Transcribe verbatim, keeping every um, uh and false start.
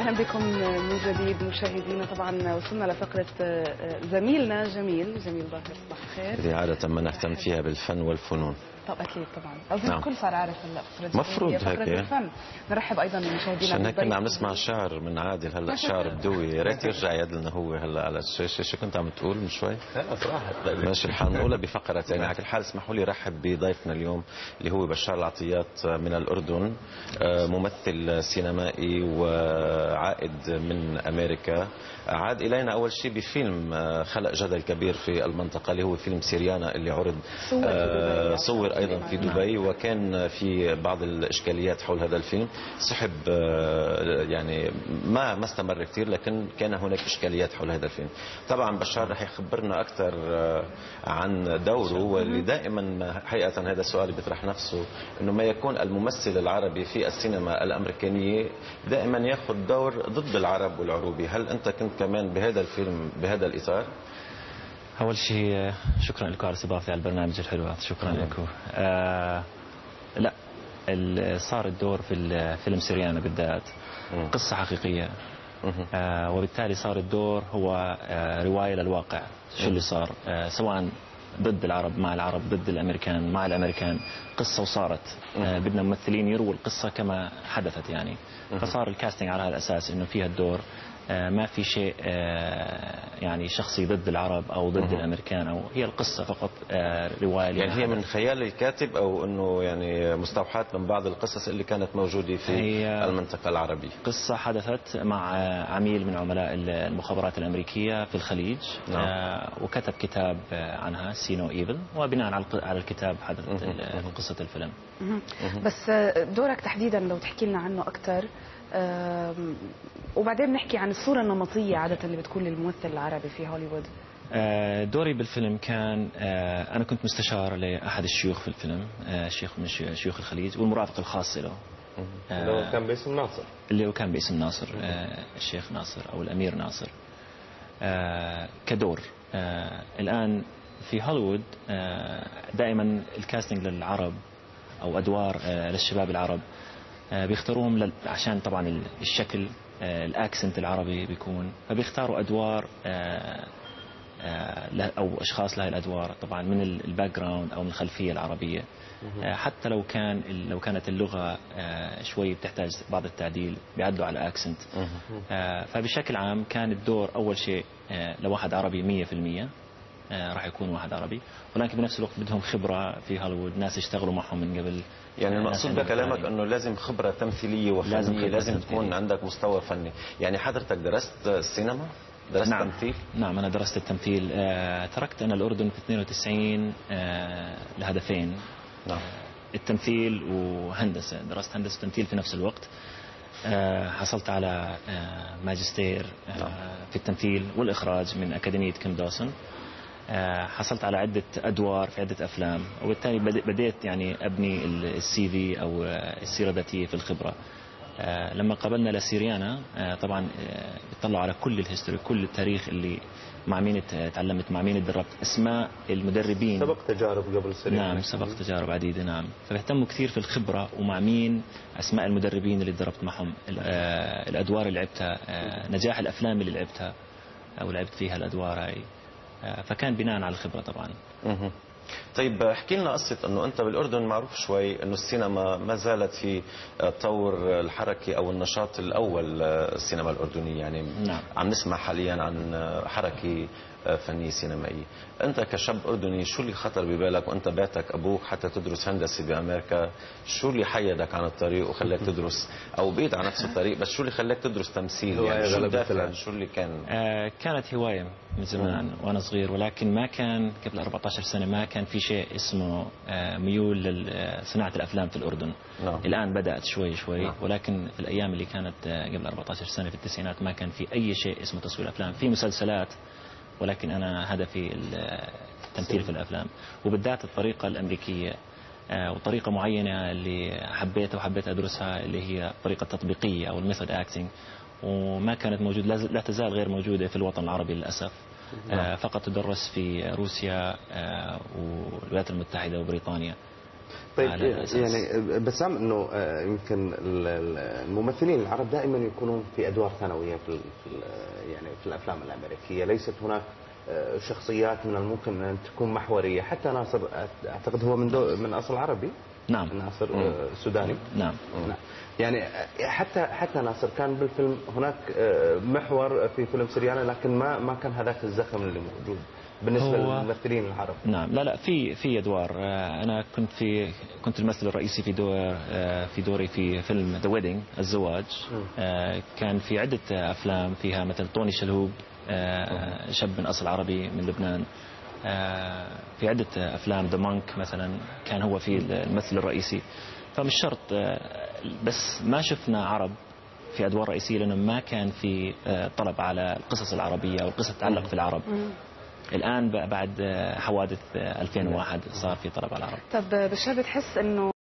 اهلا بكم من جديد مشاهدينا. طبعا وصلنا لفقره زميلنا جميل جميل ظاهر. صباح الخير. اللي عاده ما نهتم فيها بالفن والفنون. طب اكيد طبعا اظن نعم. الكل صار عارف هلا فقره مفروض هيك فقره الفن. نرحب ايضا بمشاهدينا. عشان هيك كنا عم نسمع شعر من عادل هلا شعر بدوي، يا ريت يرجع يدلنا هو هلا على الشاشه. شو كنت عم تقول من شوي؟ لا صراحه ماشي الحال نقولها بفقره ثانيه. على كل حال اسمحوا لي رحب بضيفنا اليوم اللي هو بشار العطيات من الاردن، ممثل سينمائي وعائد من امريكا. عاد الينا اول شيء بفيلم خلق جدل كبير في المنطقه اللي هو فيلم سيريانا اللي عرض صور, صور ايضا في دبي، وكان في بعض الاشكاليات حول هذا الفيلم. سحب يعني ما ما استمر كثير، لكن كان هناك اشكاليات حول هذا الفيلم. طبعا بشار رح يخبرنا اكثر عن دوره، واللي دائما حقيقه هذا السؤال بيطرح نفسه، انه ما يكون الممثل العربي في السينما الامريكانيه دائما ياخذ دور ضد العرب والعروبي. هل انت كنت كمان بهذا الفيلم بهذا الاطار؟ اول شيء شكرا لكم على استضافتي على البرنامج الحلو هذا. شكرا لكم. آه لا صار الدور في الفيلم سيريانا بالذات قصه حقيقيه، آه وبالتالي صار الدور هو آه روايه للواقع. شو اللي صار آه سواء ضد العرب مع العرب، ضد الامريكان مع الامريكان، قصه وصارت. آه بدنا ممثلين يرووا القصه كما حدثت يعني. فصار الكاستنج على هذا الاساس انه فيها الدور آه ما في شيء آه يعني شخصي ضد العرب او ضد الامريكان، او هي القصه فقط آه روايه. يعني هي من خيال الكاتب او انه يعني مستوحاه من بعض القصص اللي كانت موجوده في المنطقه العربيه؟ قصه حدثت مع عميل من عملاء المخابرات الامريكيه في الخليج. نعم. آه وكتب كتاب عنها سي نو ايفل، وبناء على الكتاب حدثت قصه الفيلم. بس دورك تحديدا لو تحكي لنا عنه اكثر، وبعدين نحكي عن الصورة النمطية عادة اللي بتكون للممثل العربي في هوليوود. دوري بالفيلم كان أنا كنت مستشار لأحد الشيوخ في الفيلم، شيخ من شيوخ الخليج، والمرافق الخاص له اللي هو كان باسم ناصر اللي هو كان باسم ناصر الشيخ ناصر أو الأمير ناصر. كدور الآن في هوليوود دائما الكاستنج للعرب أو أدوار للشباب العرب بيختاروهم عشان طبعا الشكل الاكسنت العربي بيكون، فبيختاروا ادوار او اشخاص لهي الادوار طبعا من الباك جراوند او من الخلفيه العربيه. حتى لو كان لو كانت اللغه شوي بتحتاج بعض التعديل بيعدلوا على الاكسنت. فبشكل عام كان الدور اول شيء لواحد عربي مية بالمية راح يكون واحد عربي، ولكن بنفس الوقت بدهم خبره في هوليوود، ناس يشتغلوا معهم من قبل. يعني المقصود بكلامك انه لازم خبره تمثيليه وفنيه، لازم, لازم تكون عندك مستوى فني. يعني حضرتك درست السينما؟ درست نعم. تمثيل؟ نعم انا درست التمثيل. آه تركت انا الاردن في اثنين وتسعين آه لهدفين. نعم. آه التمثيل وهندسه، درست هندسه تمثيل في نفس الوقت. آه حصلت على آه ماجستير آه نعم. في التمثيل والاخراج من اكاديميه كيم دوسون. حصلت على عدة أدوار في عدة أفلام، وبالتالي بديت يعني أبني السي في أو السيرة الذاتية في الخبرة. لما قابلنا لسيريانا طبعا بيطلعوا على كل الهيستوري، كل التاريخ اللي مع مين تعلمت، مع مين اتدربت، اسماء المدربين. سبق تجارب قبل سيريانا؟ نعم سبق تجارب عديدة. نعم فبهتموا كثير في الخبرة ومع مين اسماء المدربين اللي اتدربت معهم، الأدوار اللي لعبتها، نجاح الأفلام اللي لعبتها أو لعبت فيها الأدوار هاي. فكان بناء على الخبرة طبعا. مه. طيب احكي لنا قصة انه انت بالاردن معروف شوي انه السينما ما زالت في الطور الحركي او النشاط الاول السينما الاردنية، يعني نعم. عم نسمع حاليا عن حركة فنية سينمائية. انت كشاب اردني شو اللي خطر ببالك وانت باتك ابوك حتى تدرس هندسة بامريكا؟ شو اللي حيدك عن الطريق وخلاك تدرس، او بقيت على نفس الطريق بس شو اللي خلاك تدرس تمثيل؟ يعني شو الدافع؟ شو اللي كان؟ آه كانت هواية من زمان مم. وانا صغير، ولكن ما كان قبل أربعة عشر سنة ما كان في شيء اسمه آه ميول لصناعة الافلام في الاردن. نعم. الان بدأت شوي شوي. نعم. ولكن في الايام اللي كانت آه قبل أربعة عشر سنة في التسعينات ما كان في اي شيء اسمه تصوير افلام. في مسلسلات ولكن أنا هدفي التمثيل في الأفلام، وبالذات الطريقة الأمريكية وطريقة معينة اللي حبيتها وحبيت أدرسها اللي هي طريقة تطبيقية أو الميثود أكتنج، وما كانت موجودة، لا تزال غير موجودة في الوطن العربي للأسف. فقط تدرس في روسيا والولايات المتحدة وبريطانيا. طيب على أساس. يعني بسام انه آه، يمكن ال- ال- الممثلين العرب دائما يكونون في ادوار ثانويه في ال- في ال- يعني في الافلام الامريكيه، ليست هناك آه، شخصيات من الممكن ان تكون محوريه. حتى ناصر اعتقد هو من دو من اصل عربي. نعم. ناصر آه، سوداني. نعم. نعم. يعني حتى حتى ناصر كان بالفيلم هناك آه، محور في فيلم سريانا، لكن ما ما كان هذاك الزخم اللي موجود بالنسبه هو- للممثلين العرب. نعم. لا لا في في ادوار. آه، انا كنت في كنت الممثل الرئيسي في دور آه، في دوري في فيلم ذا ويدنج الزواج. آه، كان في عده افلام فيها مثل طوني شلهوب، آه، شاب من اصل عربي من لبنان. آه، في عده افلام ذا مونك مثلا كان هو في الممثل الرئيسي. فمش شرط، آه، بس ما شفنا عرب في ادوار رئيسيه لانه ما كان في آه، طلب على القصص العربيه او القصص تتعلق في العرب. الآن بعد حوادث ألفين وواحد صار في طلب على العرب. طب بشار بتحس انه